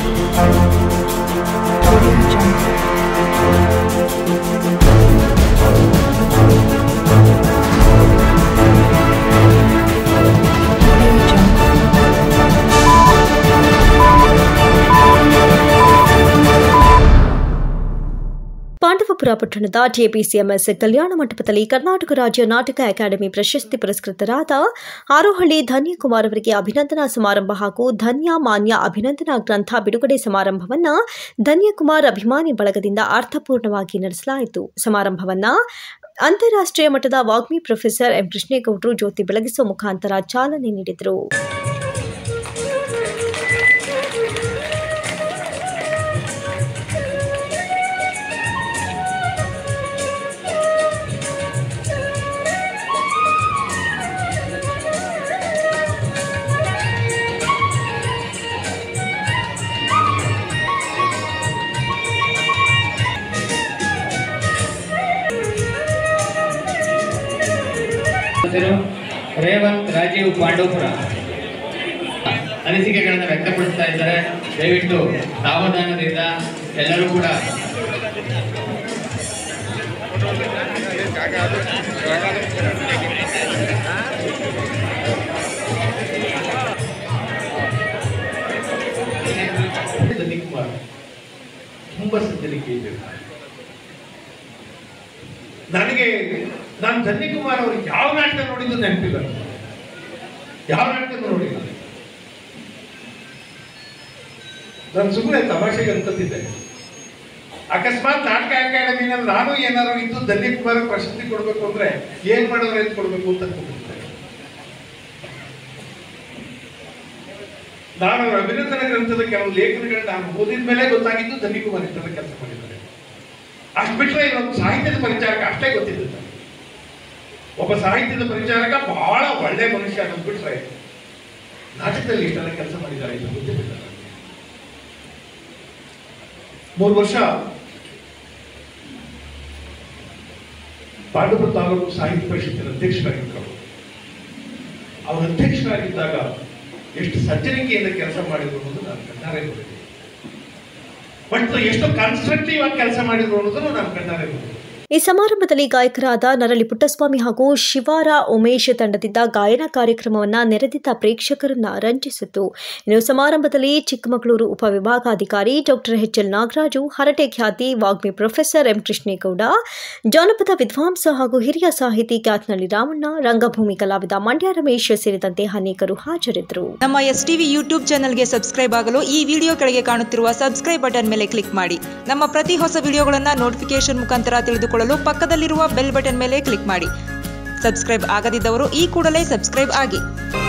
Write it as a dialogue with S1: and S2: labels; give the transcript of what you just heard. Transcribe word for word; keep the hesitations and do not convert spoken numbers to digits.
S1: ಪಾಂಡವಪುರ ಪಟ್ಟಣದ ಟಿಎಪಿಸಿಎಂಎಸ್ ಕಲ್ಯಾಣ ಮಂಟಪದಲ್ಲಿ ಕರ್ನಾಟಕ ರಾಜ್ಯ ನಾಟಕ ಅಕಾಡೆಮಿ ಪ್ರಶಸ್ತಿ ಪುರಸ್ಕೃತರಾದ ಆರೋಹಳ್ಳಿ ಧನ್ಯಕುಮಾರ್ ಅವರಿಗೆ ಅಭಿನಂದನಾ ಸಮಾರಂಭ ಹಾಗೂ ಧನ್ಯ ಮಾನ್ಯ ಅಭಿನಂದನಾ ಗ್ರಂಥ ಬಿಡುಗಡೆ ಸಮಾರಂಭವನ್ನು ಧನ್ಯಕುಮಾರ್ ಅಭಿಮಾನಿ ಬಳಗದಿಂದ ಅರ್ಥಪೂರ್ಣವಾಗಿ ನಡೆಸಲಾಯಿತು. ಸಮಾರಂಭವನ್ನು ಅಂತಾರಾಷ್ಟ್ರೀಯ ಮಟ್ಟದ ವಾಗ್ಮಿ ಪ್ರೊಫೆಸರ್ ಎಂ ಕೃಷ್ಣೇಗೌಡರು ಜ್ಯೋತಿ ಬೆಳಗಿಸುವ ಮುಖಾಂತರ ಚಾಲನೆ ನೀಡಿದರು.
S2: ರೇವಂತ್ ರಾಜೀವ್ ಪಾಂಡವಪುರ ಅನಿಸಿಕೆಗಳನ್ನು ವ್ಯಕ್ತಪಡಿಸ್ತಾ ಇದ್ದಾರೆ. ದಯವಿಟ್ಟು ಸಾವಧಾನದಿಂದ ಎಲ್ಲರೂ ಕೂಡ
S3: ತುಂಬಾ ಸಜ್ಜನಿಕೆ ಇದೆ. ನನಗೆ ನಾನು ಧನ್ಯಕುಮಾರ್ ಅವರು ಯಾವ ನಾಟಕ ನೋಡಿದ್ದು ನೆನಪಿಲ್ಲ, ಯಾವ ನಾಟಕ ನೋಡಿಲ್ಲ. ನಾನು ಸುಮ್ಮನೆ ತಮಾಷೆಗೆ ಅನ್ಕೋತಿದ್ದೆ, ಅಕಸ್ಮಾತ್ ನಾಟಕ ಅಕಾಡೆಮಿನಲ್ಲಿ ನಾನು ಏನಾದ್ರು ಇದ್ದು ಧನ್ಯಕುಮಾರ್ ಪ್ರಶಸ್ತಿ ಕೊಡ್ಬೇಕು ಅಂದ್ರೆ ಏನ್ ಮಾಡೋರು ಏನ್ ಕೊಡ್ಬೇಕು ಅಂತ ಅನ್ಕೊಂಡಿದ್ದೆ. ನಾನು ಅಭಿನಂದನಾ ಗ್ರಂಥದ ಕೆಲವು ಲೇಖನಗಳನ್ನ ನಾನು ಓದಿದ ಮೇಲೆ ಗೊತ್ತಾಗಿದ್ದು ಧನ್ಯಕುಮಾರ್ ಇಷ್ಟೆಲ್ಲ ಕೆಲಸ ಮಾಡಿದ್ದಾರೆ. ಅಷ್ಟು ಬಿಟ್ಟರೆ ಇವತ್ತು ಸಾಹಿತ್ಯದ ಪರಿಚಾರಕ ಅಷ್ಟೇ ಗೊತ್ತಿದ್ದ. ಒಬ್ಬ ಸಾಹಿತ್ಯದ ಪರಿಚಾರಕ ಬಹಳ ಒಳ್ಳೆ ಮನುಷ್ಯ ಅಂದ್ಬಿಟ್ರೆ ನಾಟಕದಲ್ಲಿ ಇಷ್ಟೆಲ್ಲ ಕೆಲಸ ಮಾಡಿದ್ದಾರೆ ಇದು ಗೊತ್ತಿಲ್ಲ. ಮೂರು ವರ್ಷ ಪಾಂಡವಪುರ ತಾಲೂಕು ಸಾಹಿತ್ಯ ಪರಿಷತ್ತಿನ ಅಧ್ಯಕ್ಷರಾಗಿದ್ದರು. ಅವರ ಅಧ್ಯಕ್ಷರಾಗಿದ್ದಾಗ ಎಷ್ಟು ಸಜ್ಜನಿಕೆಯಿಂದ ಕೆಲಸ ಮಾಡಿದ್ರು ಅನ್ನೋದು ನಾನು ಕಣ್ಣಾರೆ ನೋಡಿದೆ. ಬಟ್ ಎಷ್ಟು ಕನ್ಸ್ಟ್ರಕ್ಟಿವ್ ಆಗಿ ಕೆಲಸ ಮಾಡಿದ್ರು ಅನ್ನೋದನ್ನು ನಾನು ಕಣ್ಣಾರೆ ನೋಡಿದೆ.
S1: ಈ ಸಮಾರಂಭದಲ್ಲಿ ಗಾಯಕರಾದ ನರಳಿ ಪುಟ್ಟಸ್ವಾಮಿ ಹಾಗೂ ಶಿವಾರ ಉಮೇಶ್ ತಂಡದಿಂದ ಗಾಯನ ಕಾರ್ಯಕ್ರಮವನ್ನು ನೆರೆದಿದ್ದ ಪ್ರೇಕ್ಷಕರನ್ನ ರಂಜಿಸಿತು. ಇನ್ನು ಸಮಾರಂಭದಲ್ಲಿ ಚಿಕ್ಕಮಗಳೂರು ಉಪವಿಭಾಗಾಧಿಕಾರಿ ಡಾಕ್ಟರ್ ಎಚ್ ಎಲ್ ನಾಗರಾಜು, ಹರಟೆ ಖ್ಯಾತಿ ವಾಗ್ಮಿ ಪ್ರೊಫೆಸರ್ ಎಂ ಕೃಷ್ಣೇಗೌಡ, ಜಾನಪದ ವಿದ್ವಾಂಸ ಹಾಗೂ ಹಿರಿಯ ಸಾಹಿತಿ ಕ್ಯಾತ್ನಳ್ಳಿ ರಾಮಣ್ಣ, ರಂಗಭೂಮಿ ಕಲಾವಿದ ಮಂಡ್ಯ ರಮೇಶ್ ಸೇರಿದಂತೆ ಅನೇಕರು ಹಾಜರಿದ್ದರು.
S4: ನಮ್ಮ ಎಸ್ ಟಿವಿ ಯೂಟ್ಯೂಬ್ ಚಾನೆಲ್ಗೆ ಸಬ್ಸ್ಕ್ರೈಬ್ ಆಗಲು ಈ ವಿಡಿಯೋ ಕೆಳಗೆ ಕಾಣುತ್ತಿರುವ ಸಬ್ಸ್ಕ್ರೈಬ್ ಬಟನ್ ಮೇಲೆ ಕ್ಲಿಕ್ ಮಾಡಿ. ನಮ್ಮ ಪ್ರತಿ ಹೊಸ ವಿಡಿಯೋಗಳನ್ನು ನೋಟಿಫಿಕೇಶನ್ ಮುಖಾಂತರ ತಿಳಿದುಕೊಳ್ಳಲು ಪಕ್ಕದಲ್ಲಿರುವ ಬೆಲ್ ಬಟನ್ ಮೇಲೆ ಕ್ಲಿಕ್ ಮಾಡಿ. ಸಬ್ಸ್ಕ್ರೈಬ್ ಆಗದಿದ್ದವರು ಈ ಕೂಡಲೇ ಸಬ್ಸ್ಕ್ರೈಬ್ ಆಗಿ.